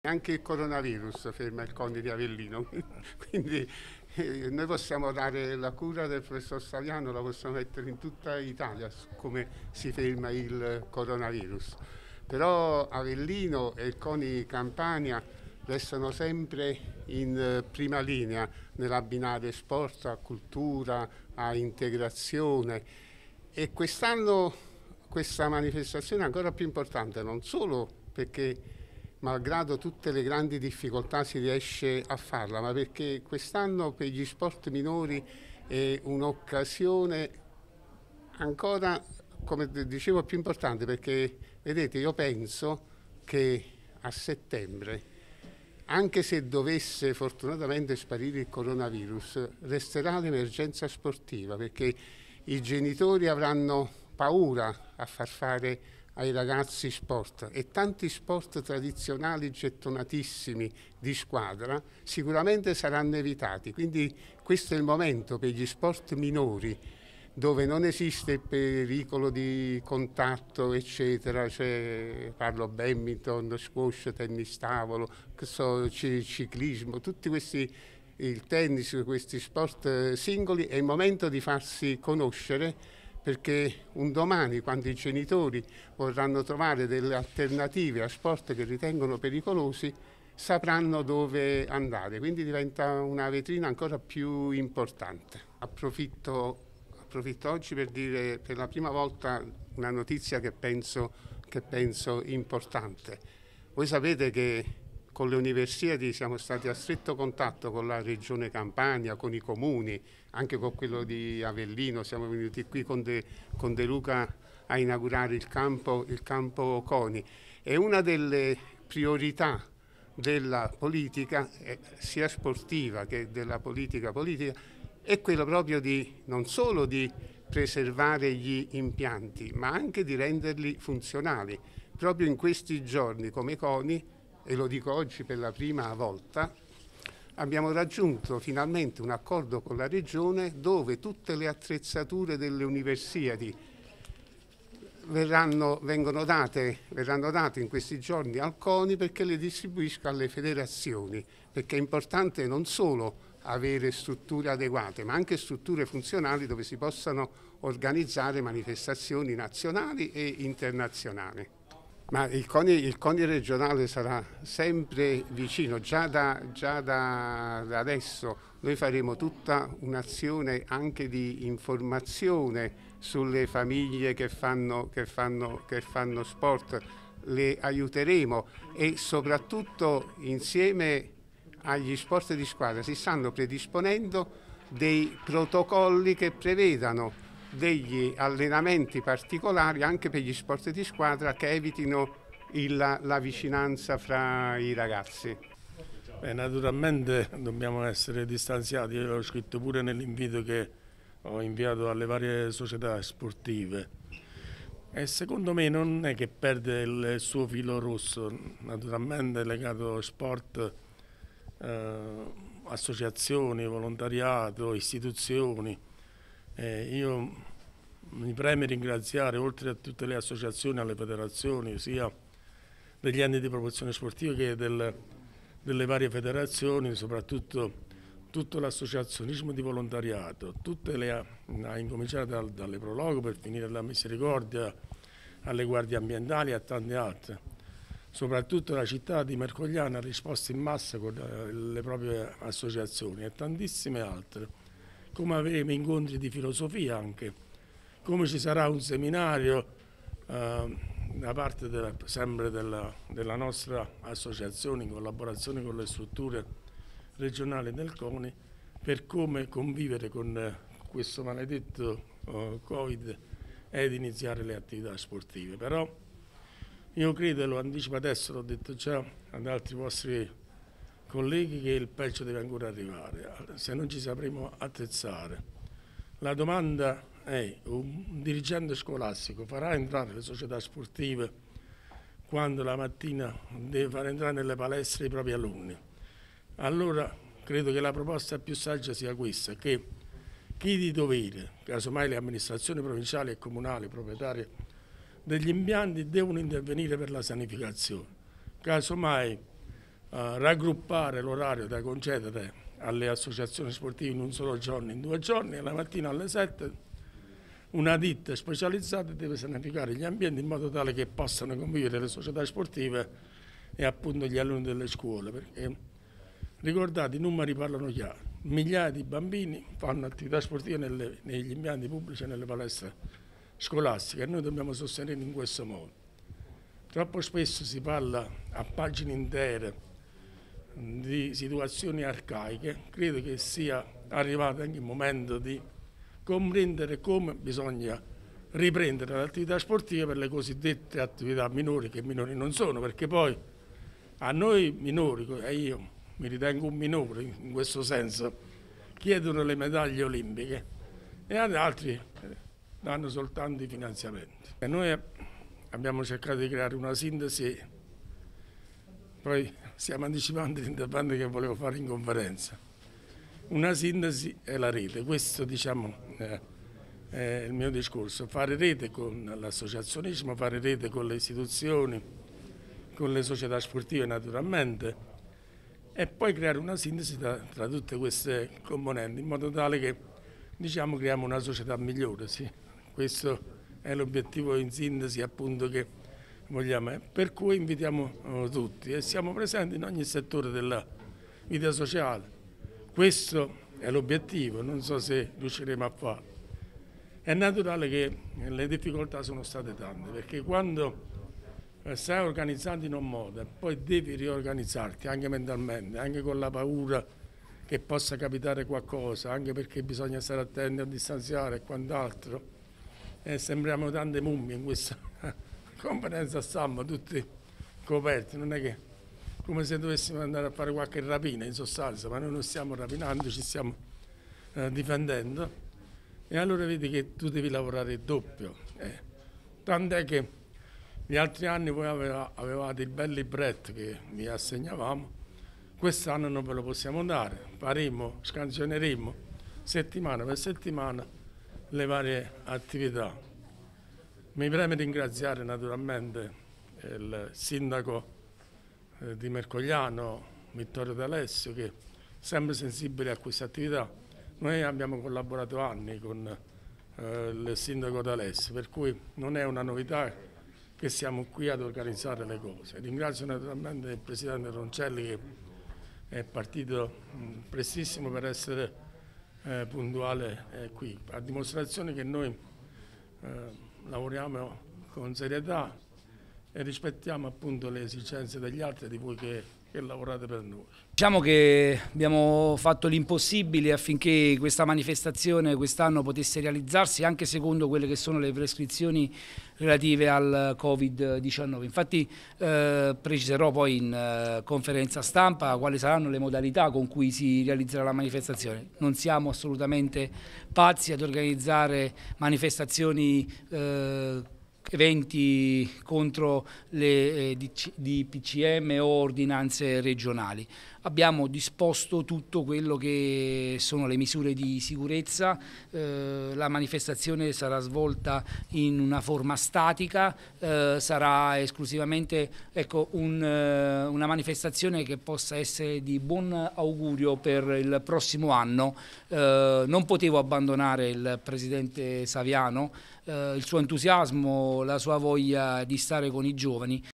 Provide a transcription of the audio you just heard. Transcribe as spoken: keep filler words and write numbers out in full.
Anche il coronavirus ferma il CONI di Avellino, quindi eh, noi possiamo dare la cura del professor Saviano, la possiamo mettere in tutta Italia su come si ferma il coronavirus. Però Avellino e il CONI Campania restano sempre in eh, prima linea nell'abbinare sport a cultura, a integrazione, e quest'anno questa manifestazione è ancora più importante, non solo perché malgrado tutte le grandi difficoltà si riesce a farla, ma perché quest'anno per gli sport minori è un'occasione ancora, come dicevo, più importante, perché vedete, io penso che a settembre, anche se dovesse fortunatamente sparire il coronavirus, resterà l'emergenza sportiva, perché i genitori avranno paura a far fare ai ragazzi sport, e tanti sport tradizionali gettonatissimi di squadra sicuramente saranno evitati. Quindi questo è il momento per gli sport minori, dove non esiste il pericolo di contatto eccetera, cioè, parlo badminton, squash, tennis tavolo, so, ciclismo, tutti questi, il tennis, questi sport singoli. È il momento di farsi conoscere, perché un domani, quando i genitori vorranno trovare delle alternative a sport che ritengono pericolosi, sapranno dove andare, quindi diventa una vetrina ancora più importante. Approfitto, approfitto oggi per dire per la prima volta una notizia che penso, che penso importante. Voi sapete che con le Universiadi siamo stati a stretto contatto con la Regione Campania, con i comuni, anche con quello di Avellino. Siamo venuti qui con De, con De Luca a inaugurare il campo, il campo CONI. E una delle priorità della politica, eh, sia sportiva che della politica politica, è quello proprio di non solo di preservare gli impianti, ma anche di renderli funzionali. Proprio in questi giorni come CONI, e lo dico oggi per la prima volta, abbiamo raggiunto finalmente un accordo con la Regione dove tutte le attrezzature delle Universiadi verranno, vengono date, verranno date in questi giorni al CONI perché le distribuisca alle federazioni, perché è importante non solo avere strutture adeguate, ma anche strutture funzionali dove si possano organizzare manifestazioni nazionali e internazionali. Ma il CONI, il CONI regionale sarà sempre vicino, già da, già da, da adesso noi faremo tutta un'azione anche di informazione sulle famiglie che fanno, che fanno, che fanno sport, le aiuteremo, e soprattutto insieme agli sport di squadra si stanno predisponendo dei protocolli che prevedano degli allenamenti particolari anche per gli sport di squadra che evitino il, la, la vicinanza fra i ragazzi. Beh, naturalmente dobbiamo essere distanziati, io l'ho scritto pure nell'invito che ho inviato alle varie società sportive, e secondo me non è che perde il suo filo rosso, naturalmente legato allo sport, eh, associazioni, volontariato, istituzioni. Eh, io mi preme ringraziare, oltre a tutte le associazioni, alle federazioni, sia degli enti di promozione sportiva che del, delle varie federazioni, soprattutto tutto l'associazionismo di volontariato, tutte le, a incominciare dal, dalle Prologo per finire alla Misericordia, alle guardie ambientali e a tante altre. Soprattutto la città di Mercogliano ha risposto in massa con le proprie associazioni e tantissime altre. Come avremo incontri di filosofia anche, come ci sarà un seminario eh, da parte della, sempre della, della nostra associazione in collaborazione con le strutture regionali del CONI per come convivere con questo maledetto eh, Covid ed iniziare le attività sportive. Però io credo, lo anticipo adesso, l'ho detto già ad altri vostri colleghi, che il peggio deve ancora arrivare, se non ci sapremo attrezzare. La domanda è: un dirigente scolastico farà entrare le società sportive quando la mattina deve far entrare nelle palestre i propri alunni? Allora credo che la proposta più saggia sia questa, che chi di dovere, casomai le amministrazioni provinciali e comunali proprietarie degli impianti, devono intervenire per la sanificazione. Casomai raggruppare l'orario da concedere alle associazioni sportive in un solo giorno, in due giorni, e la mattina alle sette una ditta specializzata deve sanificare gli ambienti in modo tale che possano convivere le società sportive e appunto gli alunni delle scuole, perché ricordate, i numeri parlano chiaro, migliaia di bambini fanno attività sportive nelle, negli impianti pubblici e nelle palestre scolastiche e noi dobbiamo sostenere in questo modo. Troppo spesso si parla a pagine intere di situazioni arcaiche, credo che sia arrivato anche il momento di comprendere come bisogna riprendere l'attività sportiva per le cosiddette attività minori, che minori non sono, perché poi a noi minori, e io mi ritengo un minore in questo senso, chiedono le medaglie olimpiche e ad altri danno soltanto i finanziamenti. E noi abbiamo cercato di creare una sintesi, poi stiamo anticipando l'intervento che volevo fare in conferenza. Una sintesi è la rete, questo diciamo eh, è il mio discorso, fare rete con l'associazionismo, fare rete con le istituzioni, con le società sportive naturalmente, e poi creare una sintesi tra, tra tutte queste componenti in modo tale che diciamo creiamo una società migliore. Sì. Questo è l'obiettivo in sintesi appunto che vogliamo, per cui invitiamo tutti e siamo presenti in ogni settore della vita sociale. Questo è l'obiettivo, non so se riusciremo a farlo. È naturale che le difficoltà sono state tante, perché quando stai organizzando in un modo e poi devi riorganizzarti anche mentalmente, anche con la paura che possa capitare qualcosa, anche perché bisogna stare attenti a distanziare e quant'altro, e sembriamo tante mummie in questa conferenza stampa, tutti coperti, non è che come se dovessimo andare a fare qualche rapina in sostanza, ma noi non stiamo rapinando, ci stiamo eh, difendendo, e allora vedi che tu devi lavorare il doppio. Eh. Tant'è che gli altri anni voi aveva, avevate il bel libretto che vi assegnavamo, quest'anno non ve lo possiamo dare, faremo, scansioneremo settimana per settimana le varie attività. Mi preme ringraziare naturalmente il sindaco di Mercogliano, Vittorio D'Alessio, che è sempre sensibile a queste attività. Noi abbiamo collaborato anni con eh, il sindaco D'Alessio, per cui non è una novità che siamo qui ad organizzare le cose. Ringrazio naturalmente il presidente Roncelli, che è partito mh, prestissimo per essere eh, puntuale eh, qui, a dimostrazione che noi eh, lavoriamo con serietà e rispettiamo appunto le esigenze degli altri e di voi che, che lavorate per noi. Diciamo che abbiamo fatto l'impossibile affinché questa manifestazione quest'anno potesse realizzarsi anche secondo quelle che sono le prescrizioni relative al Covid diciannove. Infatti eh, preciserò poi in eh, conferenza stampa quali saranno le modalità con cui si realizzerà la manifestazione. Non siamo assolutamente pazzi ad organizzare manifestazioni eh, eventi contro le eh, D P C M o ordinanze regionali. Abbiamo disposto tutto quello che sono le misure di sicurezza, eh, la manifestazione sarà svolta in una forma statica, eh, sarà esclusivamente ecco, un, eh, una manifestazione che possa essere di buon augurio per il prossimo anno. Eh, non potevo abbandonare il presidente Saviano, eh, il suo entusiasmo, la sua voglia di stare con i giovani.